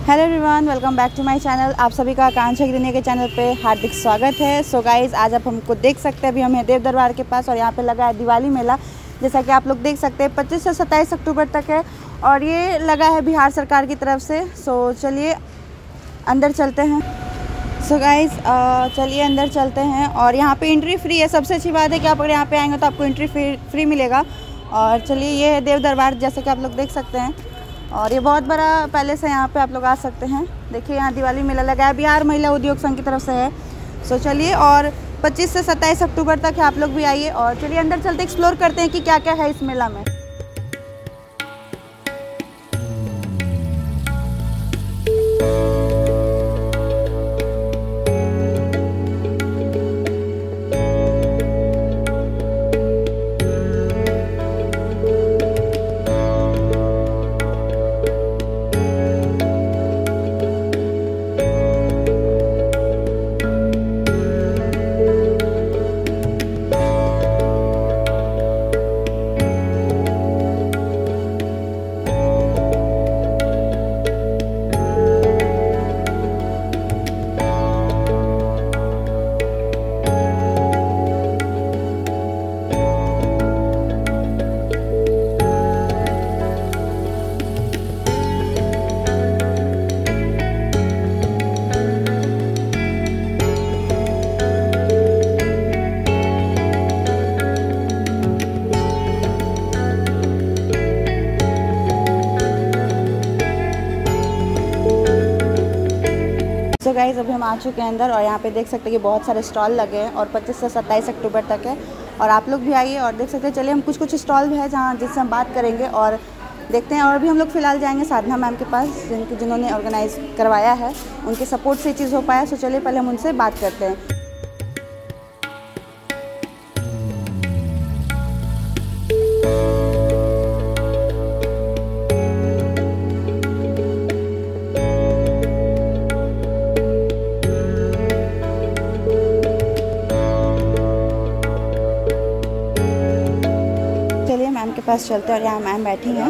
Hello everyone, welcome back to my channel. आप सभी का आकांक्षा दुनिया के चैनल पे हार्दिक स्वागत है। सो गाइज़, आज आप हमको देख सकते हैं, अभी हम हैं देव दरबार के पास और यहाँ पे लगा है दिवाली मेला। जैसा कि आप लोग देख सकते हैं 25 से 27 अक्टूबर तक है और ये लगा है बिहार सरकार की तरफ से। सो चलिए अंदर चलते हैं। सो गाइज़, चलिए अंदर चलते हैं और यहाँ पे एंट्री फ्री है। सबसे अच्छी बात है कि आप अगर यहाँ पे आएंगे तो आपको एंट्री फ्री मिलेगा। और चलिए, ये है देव दरबार जैसे कि आप लोग देख सकते हैं और ये बहुत बड़ा पैलेस है। यहाँ पे आप लोग आ सकते हैं। देखिए, यहाँ दिवाली मेला लगा है, बिहार महिला उद्योग संघ की तरफ से है। सो चलिए, और 25 से 27 अक्टूबर तक है, आप लोग भी आइए और चलिए अंदर चलते एक्सप्लोर करते हैं कि क्या क्या है इस मेला में। सो गाइज़, अभी हम आ चुके हैं अंदर और यहाँ पे देख सकते हैं कि बहुत सारे स्टॉल लगे हैं और 25 से 27 अक्टूबर तक है और आप लोग भी आइए और देख सकते हैं। चलिए, हम कुछ स्टॉल है जहाँ जिससे हम बात करेंगे और देखते हैं। और भी हम लोग फ़िलहाल जाएंगे साधना मैम के पास, जिन्होंने ऑर्गेनाइज़ करवाया है, उनके सपोर्ट से ये चीज़ हो पाया। सो चलिए पहले हम उनसे बात करते हैं। मैम के पास चलते हैं और यहाँ मैम बैठी हैं।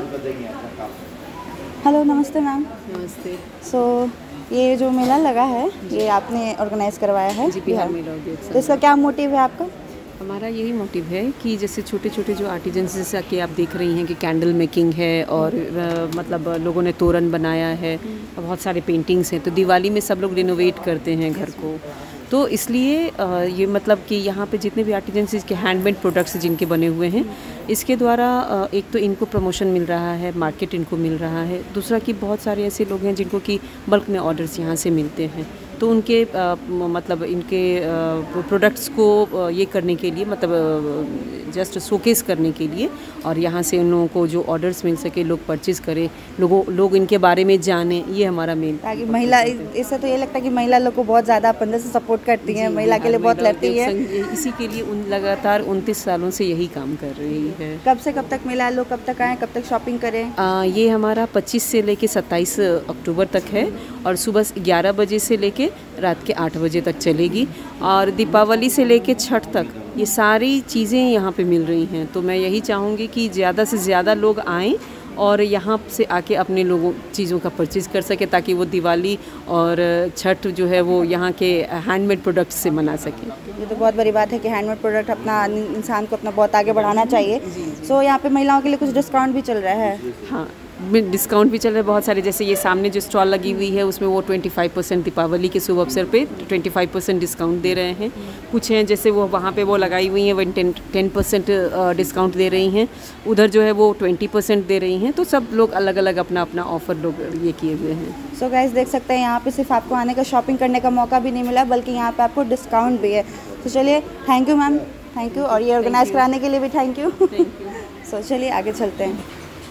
हेलो, नमस्ते मैम। नमस्ते। सो ये जो मेला लगा है ये आपने ऑर्गेनाइज करवाया है? जी, बिहार मेला उद्योग संघ। तो इसका क्या मोटिव है आपका? हमारा यही मोटिव है कि जैसे छोटे छोटे जो आर्टिजन्स, जैसे कि आप देख रही हैं कि कैंडल मेकिंग है और मतलब लोगों ने तोरण बनाया है, बहुत सारे पेंटिंग्स हैं। तो दिवाली में सब लोग रिनोवेट करते हैं घर को, तो इसलिए ये मतलब कि यहाँ पे जितने भी आर्टिजन्स के हैंडमेड प्रोडक्ट्स जिनके बने हुए हैं, इसके द्वारा एक तो इनको प्रमोशन मिल रहा है, मार्केट इनको मिल रहा है। दूसरा कि बहुत सारे ऐसे लोग हैं जिनको कि बल्क में ऑर्डर्स यहाँ से मिलते हैं, तो उनके मतलब इनके प्रोडक्ट्स को ये करने के लिए, मतलब जस्ट शोकेस करने के लिए, और यहाँ से उन लोगों को जो ऑर्डर्स मिल सके, लोग परचेज़ करें, लोग इनके बारे में जाने, ये हमारा मेन। ताकि महिला, इससे तो ये लगता है कि महिला लोग को बहुत ज़्यादा अंदर से सपोर्ट करती हैं, महिला के लिए बहुत लड़ती है। इसी के लिए लगातार 29 सालों से यही काम कर रही है। कब से कब तक मेला, लोग कब तक आएँ, कब तक शॉपिंग करें? ये हमारा 25 से लेके 27 अक्टूबर तक है और सुबह 11 बजे से लेके रात के 8 बजे तक चलेगी। और दीपावली से लेके छठ तक ये सारी चीज़ें यहाँ पे मिल रही हैं। तो मैं यही चाहूँगी कि ज़्यादा से ज़्यादा लोग आएँ और यहाँ से आके अपने लोगों चीज़ों का परचेज़ कर सके, ताकि वो दिवाली और छठ जो है वो यहाँ के हैंडमेड प्रोडक्ट्स से मना सके। ये तो बहुत बड़ी बात है कि हैंडमेड प्रोडक्ट अपना इंसान को अपना बहुत आगे बढ़ाना चाहिए। सो यहाँ पे महिलाओं के लिए कुछ डिस्काउंट भी चल रहा है? हाँ, डिस्काउंट भी चल रहा है बहुत सारे। जैसे ये सामने जो स्टॉल लगी हुई है उसमें वो 25% दीपावली के शुभ अवसर पे 25% डिस्काउंट दे रहे हैं। कुछ हैं जैसे वो वहाँ पे वो लगाई हुई हैं, वो 10% डिस्काउंट दे रही हैं। उधर जो है वो 20% दे रही हैं। तो सब लोग अलग अलग अपना अपना ऑफ़र लोग ये किए हुए हैं। सो गाइस, देख सकते हैं यहाँ पे सिर्फ आपको आने का, शॉपिंग करने का मौका भी नहीं मिला, बल्कि यहाँ पे आपको डिस्काउंट भी है। तो चलिए, thank you ma'am, thank you, और ये ऑर्गेनाइज कराने के लिए भी थैंक यू। सो चलिए आगे चलते हैं।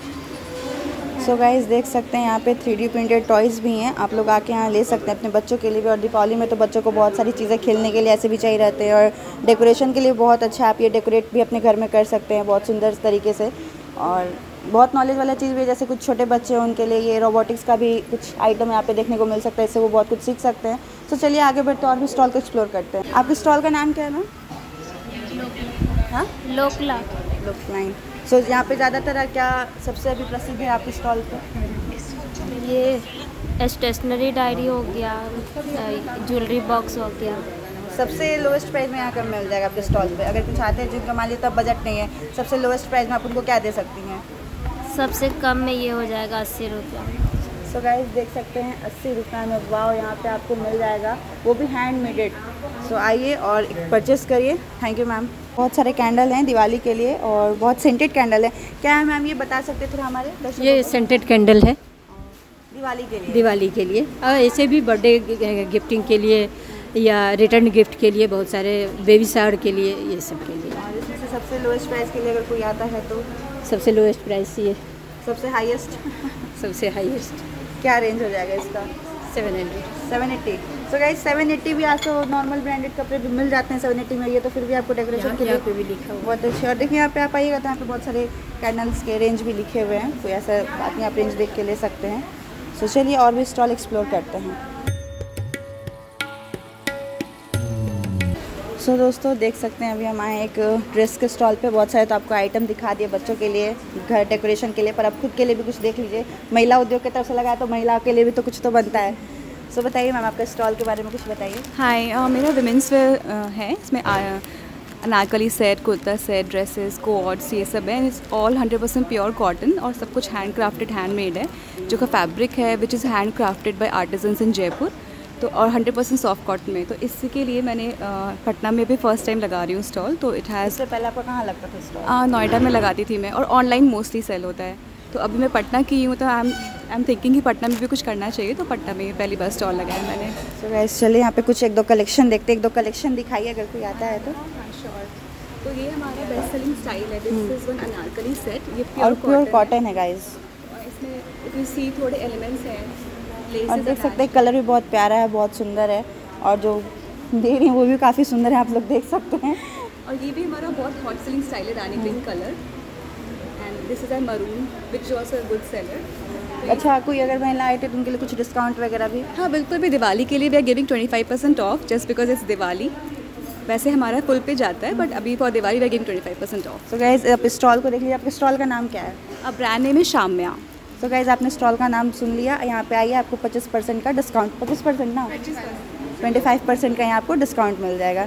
सो गाइस, देख सकते हैं यहाँ पे 3D प्रिंटेड टॉयज़ भी हैं। आप लोग आके यहाँ ले सकते हैं अपने बच्चों के लिए भी। और दीपावली में तो बच्चों को बहुत सारी चीज़ें खेलने के लिए ऐसे भी चाहिए रहते हैं और डेकोरेशन के लिए बहुत अच्छा, आप ये डेकोरेट भी अपने घर में कर सकते हैं बहुत सुंदर तरीके से। और बहुत नॉलेज वाला चीज़ भी, जैसे कुछ छोटे बच्चे हैं उनके लिए ये रोबोटिक्स का भी कुछ आइटम यहाँ पे देखने को मिल सकता है, इससे वो बहुत कुछ सीख सकते हैं। तो चलिए आगे बढ़ते और भी स्टॉल को एक्सप्लोर करते हैं। आपके स्टॉल का नाम क्या है मैम? हाँ, लोकलाइन। सो यहाँ पे ज़्यादातर क्या सबसे अभी प्रसिद्ध है आपके स्टॉल पे? ये स्टेशनरी डायरी हो गया, ज्वेलरी बॉक्स हो गया। सबसे लोएस्ट प्राइस में यहाँ कब मिल जाएगा आपके स्टॉल पे? अगर कुछ आते हैं जिनका मान लीजिए तब बजट नहीं है, सबसे लोएस्ट प्राइस में आप उनको क्या दे सकती हैं? सबसे कम में ये हो जाएगा 80 रुपया। सो गाइस देख सकते हैं 80 रुपये में वाव यहाँ पे आपको मिल जाएगा, वो भी हैंडमेडेड। सो आइए और परचेस करिए। Thank you ma'am. बहुत सारे कैंडल हैं दिवाली के लिए और बहुत सेंटेड कैंडल है। क्या है मैम, ये बता सकते थोड़ा हमारे दर्शकों ये को? सेंटेड कैंडल है दिवाली के लिए। दिवाली के लिए, और ऐसे भी बर्थडे गिफ्टिंग के लिए या रिटर्न गिफ्ट के लिए, बहुत सारे बेबी शावर के लिए, ये सब के लिए। और इसमें से सबसे लोएस्ट प्राइस के लिए अगर कोई आता है तो? सबसे लोएस्ट प्राइस ये, सबसे हाईएस्ट सबसे हाईएस्ट क्या रेंज हो जाएगा इसका? 700। 780। सो गाइस 780 भी आज तो नॉर्मल ब्रांडेड कपड़े भी मिल जाते हैं 780 में, ये तो फिर भी आपको डेकोरेशन के लिए यहाँ पे भी लिखा हुआ बहुत अच्छे। और देखिए यहाँ पे आप आइएगा तो यहाँ पे बहुत सारे कैंडल्स के रेंज भी लिखे हुए हैं, कोई ऐसा बात नहीं, आप रेंज देख के ले सकते हैं। सो चलिए और भी स्टॉल एक्सप्लोर करते हैं। सो दोस्तों देख सकते हैं अभी हम आए एक ड्रेस के स्टॉल पे। बहुत सारे तो आपको आइटम दिखा दिए बच्चों के लिए, घर डेकोरेशन के लिए, पर आप खुद के लिए भी कुछ देख लीजिए। महिला उद्योग की तरफ से लगाया तो महिला के लिए भी तो कुछ तो बनता है। सो बताइए मैम, आपका स्टॉल के बारे में कुछ बताइए। हाय, मेरा विमेंस वेयर है। इसमें Anarkali set, kurta set, dresses, coats, ये सब है। इट्स ऑल 100% प्योर कॉटन और सब कुछ हैंड क्राफ्टेड, हैंडमेड है। जो का फैब्रिक है which is handcrafted by artisans in Jaipur, तो और 100% सॉफ्ट कॉटन में। तो इसके लिए मैंने पटना में भी फर्स्ट टाइम लगा रही हूँ स्टॉल। तो इट हैज़, इससे पहले आपको कहाँ लगता था स्टॉल? नोएडा में लगाती थी मैं, और ऑनलाइन मोस्टली सेल होता है। तो अभी मैं पटना की हूँ, तो आई एम थिंकिंग कि पटना में भी कुछ करना चाहिए, तो पटना में पहली बार स्टॉल लगाया मैंने। सो गाइस चलिए यहाँ पे कुछ एक दो कलेक्शन देखते हैं, एक दो कलेक्शन दिखाइए अगर कोई आता है तो। तो ये हमारा बेस्ट सेलिंग स्टाइल है। This is one Anarkali set. ये और प्योर कॉटन है गाइस। इसमें यू सी थोड़े एलिमेंट्स हैं, और लेसेस देख सकते हैं कलर भी बहुत प्यारा है, बहुत सुंदर है, और जो दे रही हैं वो भी काफ़ी सुंदर है, आप लोग देख सकते हैं। और ये भी हमारा बहुत हॉट सेलिंग स्टाइल है, rani pink colour. And this is a maroon which was a good seller. अच्छा, कोई अगर महिला आए थे तो उनके लिए कुछ डिस्काउंट वगैरह भी? हाँ बिल्कुल, भी दिवाली के लिए we are giving 25% off just because it's Diwali. वैसे हमारा फुल पे जाता है, बट अभी for Diwali we are giving 25% off. So guys आप स्टॉल को देख लीजिए। आपके स्टॉल का नाम क्या है? अब ब्रांड नेम है शाम्या। सो गाइस आपने स्टॉल का नाम सुन लिया। यहाँ पे आइए, आपको 25% का डिस्काउंट, 25% ना 25% का यहाँ आपको डिस्काउंट मिल जाएगा।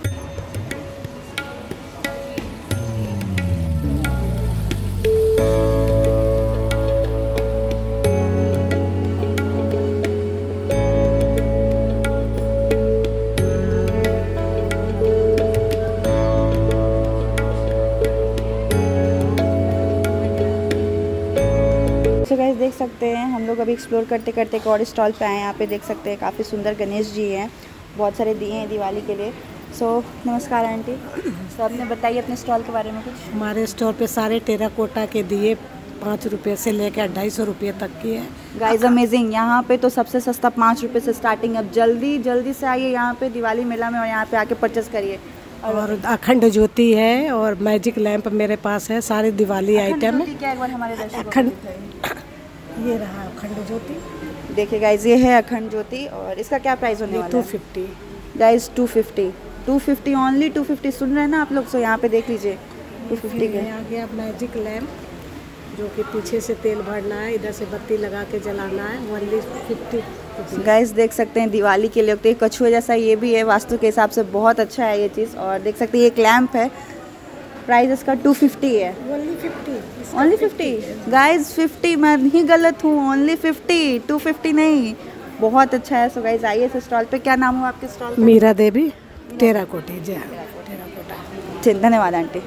सो गाइस देख सकते हैं हम लोग अभी एक्सप्लोर करते करते एक और स्टॉल पे आए हैं। यहाँ पे देख सकते हैं काफ़ी सुंदर गणेश जी हैं, बहुत सारे दिए हैं दिवाली के लिए। सो नमस्कार आंटी। सो आपने बताइए अपने स्टॉल के बारे में कुछ। हमारे स्टोर पे सारे टेराकोटा के दिए 5 रुपये से लेकर 250 रुपये तक की है। गाइस अमेजिंग, यहाँ पे तो सबसे सस्ता 5 रुपये से स्टार्टिंग। अब जल्दी जल्दी से आइए यहाँ पे दिवाली मेला में और यहाँ पे आके परचेस करिए। और अखंड ज्योति है और मैजिक लैंप मेरे पास है, सारे दिवाली आइटम है। क्या एक बार हमारे दर्शकों को अखंड, दिखाइए। ये रहा अखंड ज्योति, देखिए गाइस ये है अखंड ज्योति, और इसका क्या प्राइस होने वाला है? 250 गाइस 250 ओनली 250। सुन रहे हैं ना आप लोग? सो यहाँ पे देख लीजिए 250 के। आ गया मैजिक लैंप, जो कि पीछे से तेल भरना है, इधर से बत्ती लगा के जलाना है, ओनली 50। गाइस देख सकते हैं दिवाली के लिए तो ये कछुए जैसा ये भी है, वास्तु के हिसाब से बहुत अच्छा है ये चीज़। और देख सकते हैं ये क्लैम्प है, प्राइस इसका 250 है। ओनली 50 गाइस, 50 मैं नहीं गलत हूँ, ओनली 50, 250 नहीं। बहुत अच्छा है। सो गाइस आइए इस स्टॉल पे। क्या नाम हुआ आपके स्टॉल का? मीरा देवी टेराकोटी। जी हाँ, टेराकोटा। धन्यवाद आंटी।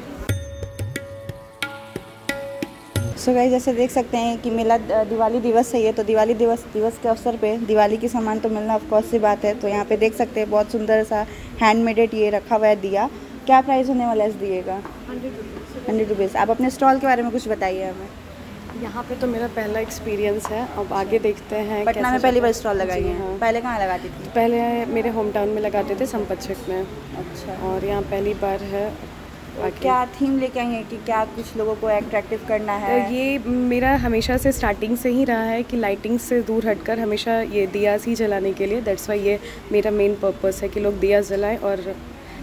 सो गाइस जैसे देख सकते हैं कि मेला दिवाली दिवस है ये, तो दिवाली दिवस के अवसर पे दिवाली की सामान तो मिलना ऑफकोर्स सी बात है। तो यहाँ पे देख सकते हैं बहुत सुंदर सा हैंडमेडेड ये रखा हुआ है दिया। क्या प्राइस होने वाला है इस दिए का? 100 रुपीज़। आप अपने स्टॉल के बारे में कुछ बताइए हमें। यहाँ पे तो मेरा पहला एक्सपीरियंस है, अब आगे देखते हैं। पटना में पहली बार स्टॉल लगाई है? हाँ। पहले कहाँ लगाती थी? पहले मेरे होम टाउन में लगाते थे, संपतचक में। अच्छा। और यहाँ पहली बार है। क्या थीम लेके आई हैं कि क्या कुछ लोगों को अट्रैक्टिव करना है? ये मेरा हमेशा से स्टार्टिंग से ही रहा है कि लाइटिंग से दूर हटकर हमेशा ये दियास ही जलाने के लिए, दैट्स वाई ये मेरा मेन पर्पस है कि लोग दिया जलाएं और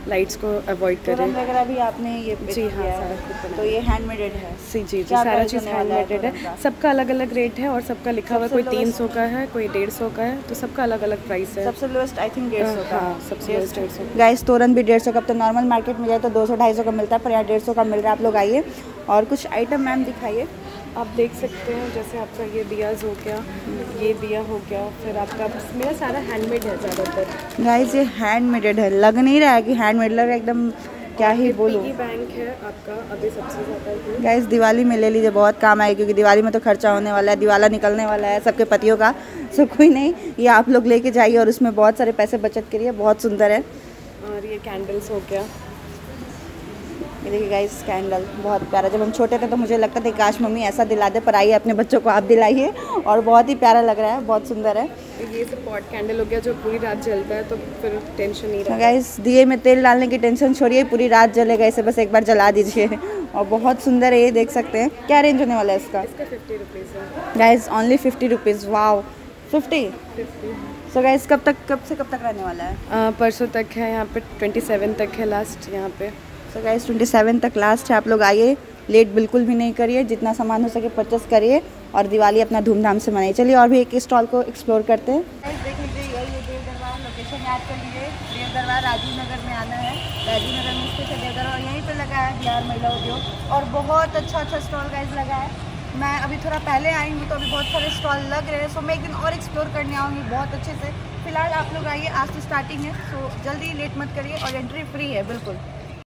लाइट्स को अवॉइड करें। तोरण वगैरह भी आपने ये जी हाँ, किया सारा है। खुद बनाया। तो ये हैंडमेडेड है। जी क्या सारा प्राइस चीज़ होने वाला है हैंडमेडेड तोरण का? है। सबका अलग अलग रेट है और सबका लिखा हुआ है, कोई सबसे 300 का है, कोई 150 का है, तो सबका अलग अलग प्राइस है। सबसे लोएस्ट आई थिंक 150 का। हाँ, सबसे लोएस्ट 150 गाइस तोरण भी 150 का। अब तो नॉर्मल मार्केट में जाए तो 200-250 का मिलता है, पर यहाँ 150 का मिल रहा है। आप लोग आइए और कुछ आइटम मैम दिखाइए। आप देख सकते हैं, जैसे आपका ये दियाज हो गया, ये दिया हो गया, फिर आपका मेरा सारा हैंडमेड है ज़्यादातर। गाइस ये हैंडमेडेड है, लग नहीं रहा है कि हैंडमेड, लग रहा है एकदम क्या ही बोलूं। पिगी बैंक है आपका अभी सबसे ज़्यादा। गाइस दिवाली में ले लीजिए, बहुत काम आएगी, क्योंकि दिवाली में तो खर्चा होने वाला है, दिवाला निकलने वाला है सबके पतियों का। सो कोई नहीं, ये आप लोग लेके जाइए और उसमें बहुत सारे पैसे बचत करिए, बहुत सुंदर है। और ये कैंडल्स हो गया। ये देखिए गाइस कैंडल बहुत प्यारा। जब हम छोटे थे तो मुझे लगता था काश मम्मी ऐसा दिला दे, पर आइए अपने बच्चों को आप दिलाइए, और बहुत ही प्यारा लग रहा है, बहुत सुंदर है। ये सब पॉट कैंडल हो गया जो पूरी रात जलता है, तो फिर टेंशन नहीं रहता। गाइस दिए में तेल डालने की टेंशन छोड़िए, पूरी रात जलेगा, इसे बस एक बार जला दीजिए। और बहुत सुंदर है, ये देख सकते हैं। क्या रेंज होने वाला है इसका? इसका 50 रुपीज़ है guys only 50 rupees. Wow 50। So guys कब से कब तक रहने वाला है? परसों तक है, यहाँ पे 27 तक है लास्ट यहाँ पे। सो गाइस 27 तक लास्ट है। आप लोग आइए, लेट बिल्कुल भी नहीं करिए, जितना सामान हो सके परचेस करिए और दिवाली अपना धूमधाम से मनाइए। चलिए और भी एक स्टॉल को एक्सप्लोर करते हैं। देख लीजिए यही देव दरबार, लोकेशन याद कर लीजिए, देव दरबार राजीव नगर में आना है। राजीव नगर में स्थित है देव दरबार, यहीं पे लगा है बिहार महिला उद्योग, और बहुत अच्छा स्टॉल गाइस लगा है। मैं अभी थोड़ा पहले आई हूँ तो अभी बहुत सारे स्टॉल लग रहे हैं, सो मैं एक दिन और एक्सप्लोर करने आऊँगी बहुत अच्छे से। फिलहाल आप लोग आइए, आज से स्टार्टिंग है, सो जल्दी लेट मत करिए, और एंट्री फ्री है बिल्कुल।